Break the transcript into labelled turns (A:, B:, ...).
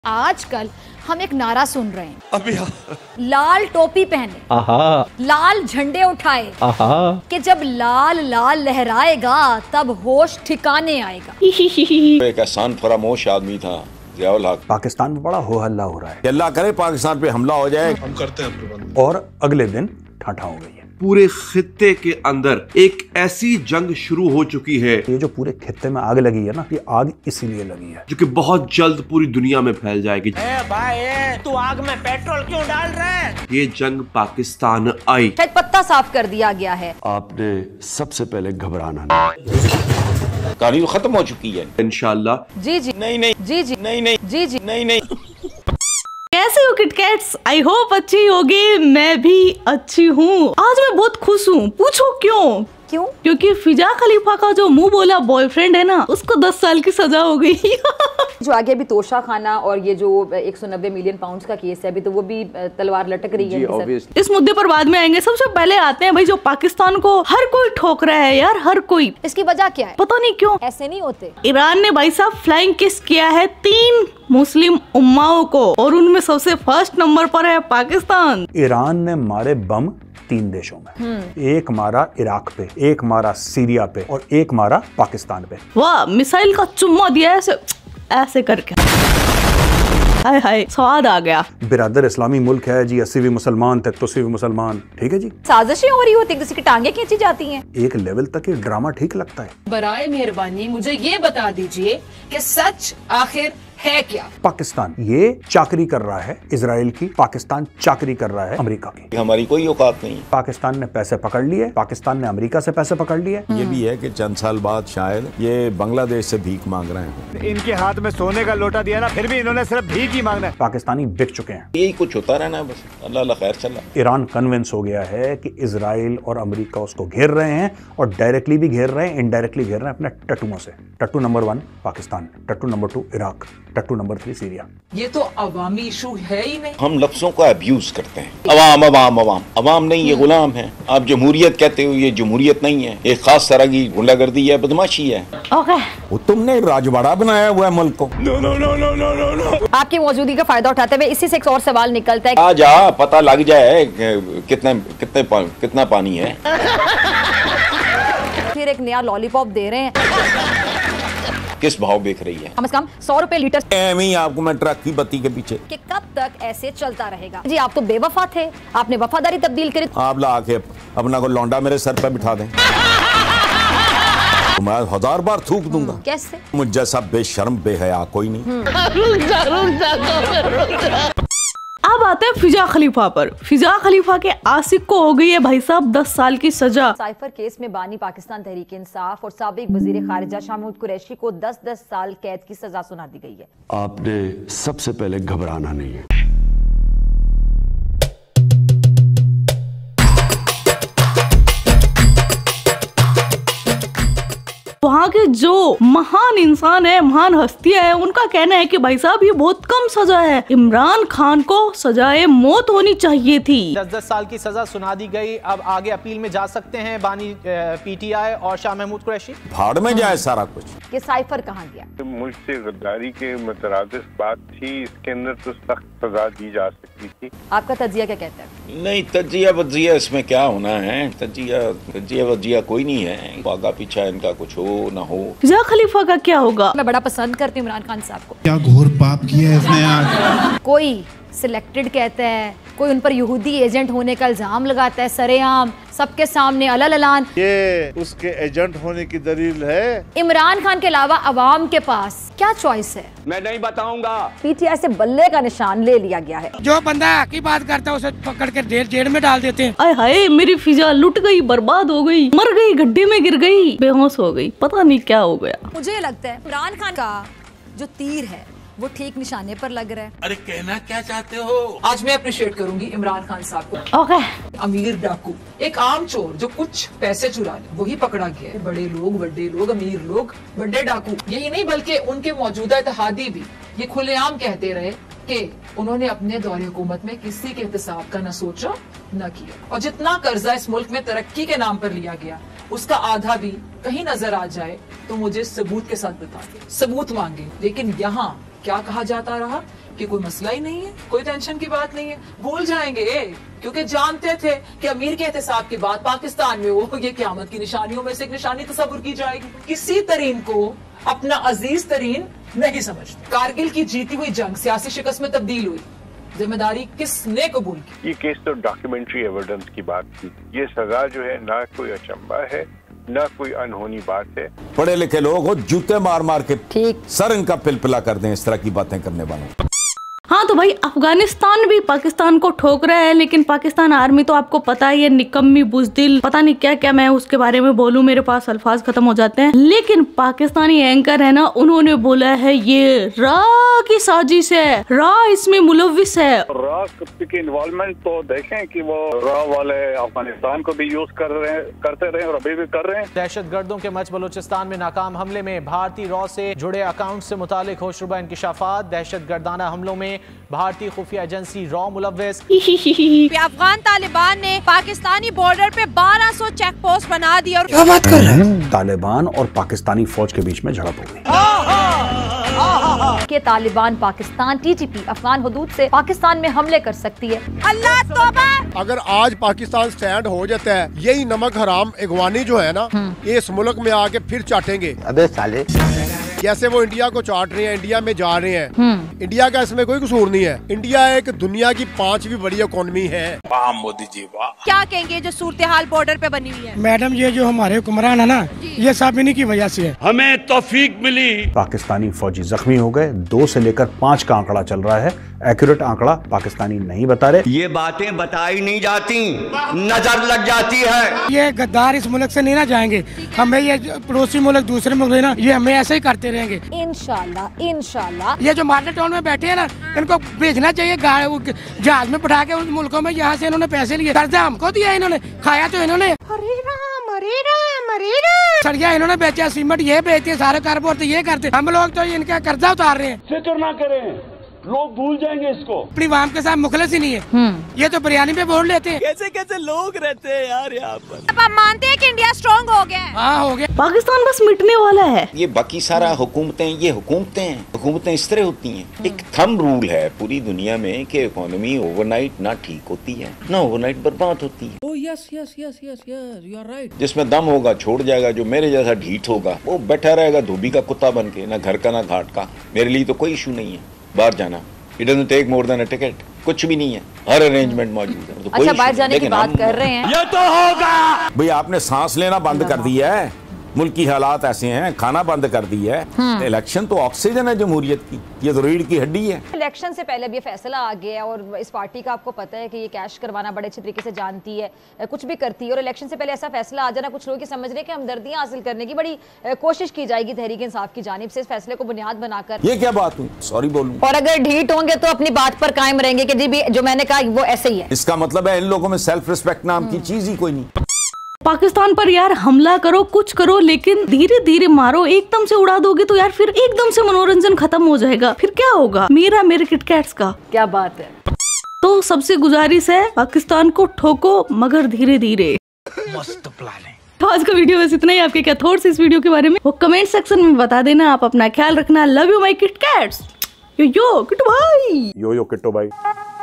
A: आजकल हम एक नारा सुन रहे हैं अभी लाल टोपी पहने लाल झंडे उठाए कि जब लाल लाल लहराएगा तब होश ठिकाने आएगा।
B: एक आसान फरामोश आदमी था ज़ियाउल हक।
C: पाकिस्तान में बड़ा हो हल्ला हो रहा है।
B: अल्लाह करे पाकिस्तान पे हमला हो जाए।
D: हम करते हैं प्रबंध।
C: और अगले दिन ठाठा हो गई है।
D: पूरे खित्ते के अंदर एक ऐसी जंग शुरू हो चुकी है।
C: ये जो पूरे खित्ते में आग लगी है ना, ये आग इसीलिए लगी है
D: जो कि बहुत जल्द पूरी दुनिया में फैल जाएगी।
E: भाई तू आग में पेट्रोल क्यों डाल रहा है?
D: ये जंग पाकिस्तान आई।
A: शायद पत्ता साफ कर दिया गया है।
B: आपने सबसे पहले घबराना नहीं। कहानी खत्म हो चुकी है
D: इंशाल्लाह।
A: जी जी
B: नहीं नहीं
A: जी जी
B: नहीं नहीं
A: जी जी
B: नहीं नहीं।
F: कैसे हो किटकैट्स? आई होप अच्छी होगी। मैं भी अच्छी हूँ। आज मैं बहुत खुश हूँ। पूछो क्यों? क्योंकि फिजा खलीफा का जो मुंह बोला बॉयफ्रेंड है ना, उसको 10 साल की सजा हो गई।
A: जो आगे अभी तोशा खाना और ये जो 190 मिलियन पाउंड्स का केस है, अभी तो वो भी तलवार लटक रही है।
F: इस मुद्दे पर बाद में आएंगे। सबसे पहले आते हैं भाई, जो पाकिस्तान को हर कोई ठोक रहा है यार, हर कोई।
A: इसकी वजह क्या है?
F: पता नहीं क्यों
A: ऐसे नहीं होते।
F: ईरान ने भाई साहब फ्लाइंग किस किया है 3 मुस्लिम उम्माओं को, और उनमें सबसे फर्स्ट नंबर पर है पाकिस्तान।
C: ईरान ने मारे बम 3 देशों में। एक मारा इराक पे, एक मारा सीरिया पे और एक मारा पाकिस्तान पे।
F: वाह, मिसाइल का चुम्मा दिया ऐसे ऐसे करके। हाय हाय, स्वाद आ गया।
C: बिरादर इस्लामी मुल्क है जी, 80 भी मुसलमान तक तो 80 भी मुसलमान। ठीक है जी।
A: साजिशें हो रही होती, किसी की टांगे खींची जाती हैं।
C: एक लेवल तक ये ड्रामा ठीक लगता है।
G: बराए मेहरबानी मुझे ये बता दीजिए कि सच आखिर है क्या?
C: पाकिस्तान ये चाकरी कर रहा है इजराइल की, पाकिस्तान चाकरी कर रहा है अमेरिका की।
B: हमारी कोई औकात नहीं।
C: पाकिस्तान ने पैसे पकड़ लिए, पाकिस्तान ने अमेरिका से पैसे पकड़ लिए।
B: ये भी है कि चंद साल बाद शायद ये बांग्लादेश से भीख मांग रहे हैं।
H: इनके हाथ में सोने का लोटा दिया ना, फिर भी इन्होंने सिर्फ भीख ही मांगना है।
C: पाकिस्तानी बिक चुके हैं।
B: यही कुछ होता रहना है बस। अल्लाह खैर चला।
C: ईरान कन्विंस हो गया है कि इजराइल और अमेरिका उसको घेर रहे हैं, और डायरेक्टली भी घेर रहे हैं, इनडायरेक्टली घेर रहे हैं अपने टट्टुओं से। टट्टू नंबर 1 पाकिस्तान, टट्टू नंबर 2 इराक, टट्टू नंबर 3 सीरिया।
G: ये तो अवामी इशू है ही नहीं।
B: हम लफ्जों का अब्यूज करते हैं। अवाम अवाम अवाम अवाम नहीं, ये गुलाम है। आप जमहूरियत कहते हो, ये जमहूरियत नहीं है। एक खास तरह की गुंडागर्दी है, बदमाशी है।
F: ओके,
B: तुमने राजवाड़ा बनाया हुआ है मुल्क को। No no no no no no no.
A: आपकी मौजूदगी का फायदा उठाते हुए इसी से एक और सवाल निकलता है।
B: आ जा, पता लग जाए कितना पानी है।
A: फिर एक नया लॉलीपॉप दे रहे हैं।
B: किस भाव बेच रही है?
A: कम से कम 100 रुपए लीटर।
B: एमी आपको मैं ट्रक की बत्ती के पीछे।
A: कि कब तक ऐसे चलता रहेगा? जी आप तो बेवफा थे, आपने वफादारी तब्दील करी।
B: आप ला के अपना को लौंडा मेरे सर पे बिठा दें, तो मैं 1000 बार थूक दूंगा।
A: कैसे?
B: मुझ जैसा बेशर्म बेहया कोई नहीं।
F: अब आते हैं फिजा खलीफा पर। फिजा खलीफा के आशिक को हो गई है भाई साहब 10 साल की सजा।
A: साइफर केस में बानी पाकिस्तान तहरीक इंसाफ और साबिक वजीर खारिजा शाह महमूद कुरैशी को 10-10 साल कैद की सजा सुना दी गई है।
B: आपने सबसे पहले घबराना नहीं है।
F: वहाँ के जो महान इंसान है, महान हस्तियां है, उनका कहना है कि भाई साहब ये बहुत कम सजा है। इमरान खान को सजाए मौत होनी चाहिए थी।
E: 10-10 साल की सजा सुना दी गई। अब आगे अपील में जा सकते हैं बानी पीटीआई और शाह महमूद कुरैशी।
B: भाड़ में जाए सारा कुछ।
A: कि साइफर कहाँ गया?
I: मुझ से गद्दारी के मुतरादिफ बात थी, इसके अंदर तो सख्त सजा दी जा सकती थी।
A: आपका तजिया क्या कहता है?
B: नहीं, तजिया वजिया इसमें क्या होना है? तजिया वजिया कोई नहीं है। आगा पीछा इनका कुछ हो ना हो।
F: फिजा खलीफा का क्या होगा?
A: मैं बड़ा पसंद करती हूँ इमरान खान साहब को।
H: क्या घोर पाप किया है इसने आज।
A: कोई सिलेक्टेड कहता है, कोई उन पर यहूदी एजेंट होने का इल्जाम लगाता है सरेआम सबके सामने अलल-अलान।
J: ये उसके एजेंट होने की दलील है।
A: इमरान खान के अलावा अवाम के पास क्या चॉइस है?
E: मैं नहीं बताऊंगा।
A: पीटीआई से बल्ले का निशान ले लिया गया है।
E: जो बंदा की बात करता है उसे पकड़ के जेल में डाल देते हैं।
F: आय हाय, मेरी फिजा लुट गई, बर्बाद हो गई, मर गई, गड्ढे में गिर गई, बेहोश हो गई, पता नहीं क्या हो गया।
A: मुझे लगता है इमरान खान का जो तीर है वो ठीक निशाने पर लग रहा है।
D: अरे कहना क्या चाहते हो?
G: आज मैं अप्रिशिएट करूंगी इमरान खान साहब को।
F: ओके,
G: अमीर डाकू, एक आम चोर जो कुछ पैसे चुरा ले, वही पकड़ा गया है। बड़े लोग, बड़े लोग, अमीर लोग, बड़े डाकू, यही नहीं बल्कि उनके मौजूदा इत्तेहादी भी ये खुलेआम कहते रहे कि उन्होंने अपने दौरे हुकूमत में किसी के एहतसाब का न सोचा न किया, और जितना कर्जा इस मुल्क में तरक्की के नाम पर लिया गया उसका आधा भी कहीं नजर आ जाए तो मुझे सबूत के साथ बता दे, सबूत मांगे। लेकिन यहाँ क्या कहा जाता रहा कि कोई मसला ही नहीं है, कोई टेंशन की बात नहीं है, भूल जाएंगे क्योंकि जानते थे कि अमीर के एहतसाब के बाद पाकिस्तान में वो ये क़यामत की निशानियों में से एक निशानी तस्वुर की जाएगी। किसी तरीन को अपना अजीज तरीन नहीं समझते। कारगिल की जीती हुई जंग सियासी शिकस्त में तब्दील हुई, जिम्मेदारी किसने कबूल की?
I: ये केस तो डॉक्यूमेंट्री एविडेंस की बात थी। ये सजा जो है ना कोई अचंबा है ना कोई अनहोनी बात है।
B: पढ़े लिखे लोग हो, जूते मार मार के ठीक सर इनका पिलपिला कर दें इस तरह की बातें करने वालों।
F: हाँ तो भाई अफगानिस्तान भी पाकिस्तान को ठोक रहा है, लेकिन पाकिस्तान आर्मी तो आपको पता ही है निकम्मी बुज़दिल, पता नहीं क्या क्या मैं उसके बारे में बोलूं, मेरे पास अल्फाज खत्म हो जाते हैं। लेकिन पाकिस्तानी एंकर है ना, उन्होंने बोला है ये रा की साजिश है, रा इसमें मुलविस है।
K: रा की इन्वॉल्वमेंट तो देखें कि वो रा वाले अफगानिस्तान को भी यूज करते रहे और अभी भी कर रहे हैं।
E: दहशतगर्दों के मच बलूचिस्तान में नाकाम हमले में भारतीय रॉ से जुड़े अकाउंट से मुतालिक होशरुबा इंकिशाफात। दहशतगर्दाना हमलों में भारतीय खुफिया एजेंसी रॉ मुलव्विस।
L: अफगान तालिबान ने पाकिस्तानी बॉर्डर पे 1200 चेक पोस्ट बना दी। और
C: क्या बात कर रहे हैं? तालिबान और पाकिस्तानी फौज के बीच में झड़प हो गई
A: कि तालिबान पाकिस्तान TTP अफगान हुदूद से पाकिस्तान में हमले कर सकती है।
L: अल्लाह तौबा।
M: अगर आज पाकिस्तान स्टैंड हो जाता है, यही नमक हराम इगवानी जो है ना, ये इस मुल्क में आके फिर चाटेंगे। अबे साले, जैसे वो इंडिया को चाट रहे हैं, इंडिया में जा रहे हैं। इंडिया का इसमें कोई कसूर नहीं है। इंडिया एक दुनिया की 5वीं बड़ी इकोनॉमी है। वाह मोदी जी वाह।
L: क्या कहेंगे जो सूरत हाल बॉर्डर पे बनी हुई है?
N: मैडम ये जो हमारे हुक्मरान है ना, ये सब इन्हीं की वजह से है।
C: हमें तौफीक मिली। पाकिस्तानी फौजी जख्मी हो गए, 2 से लेकर 5 का आंकड़ा चल रहा है। एक्यूरेट आंकड़ा पाकिस्तानी नहीं बता रहे।
O: ये बातें बताई नहीं जाती, नजर लग जाती है।
N: ये गद्दार इस मुल्क से नहीं ना जाएंगे। हमें ये पड़ोसी मुल्क दूसरे मुल्क ना, ये हमें ऐसे ही करते रहेंगे
A: इंशाल्लाह इंशाल्लाह।
N: ये जो मॉडल टाउन में बैठे हैं ना, इनको भेजना चाहिए जहाज में बैठा के उन मुल्कों में। यहाँ से इन्होंने पैसे लिए, कर्जा हमको दिया इन्होंने, खाया तो इन्होंने। सड़िया इन्होंने बेचा, सीमेंट ये बेचते, सारे कारोबार तो ये करते। हम लोग तो इनका कर्जा उतार रहे हैं।
P: फिक्र ना करें, लोग भूल जाएंगे इसको।
N: अपनी वाम के साथ मुखलिस ही नहीं है। ये तो बिरयानी पे वोट लेते हैं।
O: कैसे कैसे लोग रहते हैं यार यहाँ पर।
L: अब आप मानते हैं कि इंडिया स्ट्रॉन्ग हो गया है?
N: हाँ हो गया।
F: पाकिस्तान बस मिटने वाला है।
B: ये बाकी सारा हुकूमतें, ये हुकूमतें इस तरह होती हैं। एक थंब रूल है पूरी दुनिया में कि इकोनॉमी ओवरनाइट ना ठीक होती है ना ओवरनाइट बर्बाद होती है।
O: Oh yes yes yes yes yes, you are right.
B: जिसमें दम होगा छोड़ जाएगा, जो मेरे जैसा ढीठ होगा वो बैठा रहेगा धोबी का कुत्ता बन के, ना घर का ना घाट का। मेरे लिए तो कोई इशू नहीं है बाहर जाना। It doesn't take more than a ticket। कुछ भी नहीं है, हर अरेंजमेंट मौजूद है। तो
A: अच्छा बाहर जाने की बात कर रहे हैं।
B: ये तो होगा भाई, आपने सांस लेना बंद कर दिया है। मुल्क की हालात ऐसे हैं, खाना बंद कर दिया है। इलेक्शन तो ऑक्सीजन है जमहूरियत की, ये तो रीढ़ की हड्डी है।
A: इलेक्शन से पहले अब ये फैसला आ गया है और इस पार्टी का आपको पता है कि ये कैश करवाना बड़े अच्छे तरीके से जानती है, कुछ भी करती है। और इलेक्शन से पहले ऐसा फैसला आ जाना, कुछ लोग ये समझ रहे हैं कि हमदर्दियां हासिल करने की बड़ी कोशिश की जाएगी तहरीक इंसाफ की जानिब से इस फैसले को बुनियाद बनाकर।
B: ये क्या बात हुई? सॉरी बोलूं।
A: और अगर ढीठ होंगे तो अपनी बात पर कायम रहेंगे कि जी भी जो मैंने कहा वो ऐसे ही है।
B: इसका मतलब है इन लोगों में सेल्फ रिस्पेक्ट नाम की चीज ही कोई नहीं।
F: पाकिस्तान पर यार हमला करो, कुछ करो, लेकिन धीरे धीरे मारो। एकदम से उड़ा दोगे तो यार फिर एकदम से मनोरंजन खत्म हो जाएगा। फिर क्या होगा? मेरे किटकैट्स का
A: क्या बात है।
F: तो सबसे गुजारिश है, पाकिस्तान को ठोको मगर धीरे धीरे।
N: मस्त प्लान है।
F: तो आज का वीडियो बस इतना ही। आपके क्या थॉट्स इस वीडियो के बारे में वो कमेंट सेक्शन में बता देना। आप अपना ख्याल रखना। Love you my KitKats. Yo Kittu भाई।
C: यो किट्टू भाई।